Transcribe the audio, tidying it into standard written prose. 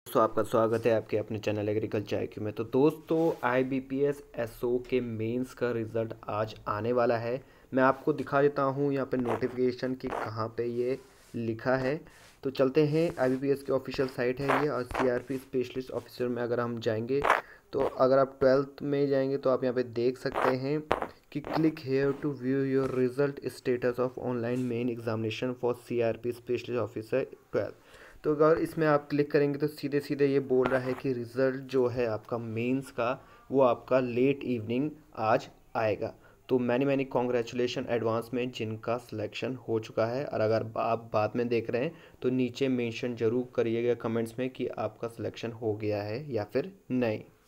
दोस्तों आपका स्वागत है आपके अपने चैनल एग्रीकल्चर आईक्यू में। तो दोस्तों IBPS SO के मेंस का रिज़ल्ट आज आने वाला है। मैं आपको दिखा देता हूँ यहाँ पे नोटिफिकेशन कि कहाँ पे ये लिखा है। तो चलते हैं, IBPS की ऑफिशियल साइट है ये। और CRP स्पेशलिस्ट ऑफिसर में अगर हम जाएंगे तो अगर आप 12th में जाएंगे तो आप यहाँ पे देख सकते हैं कि click here to view your result status of online main examination for CRP specialist officer 12। तो अगर इसमें आप क्लिक करेंगे तो सीधे सीधे ये बोल रहा है कि रिज़ल्ट जो है आपका मेंस का वो आपका लेट इवनिंग आज आएगा। तो मैनी मैनी कॉन्ग्रेचुलेशन एडवांस में जिनका सिलेक्शन हो चुका है। और अगर आप बाद में देख रहे हैं तो नीचे मेंशन ज़रूर करिएगा कमेंट्स में कि आपका सिलेक्शन हो गया है या फिर नहीं।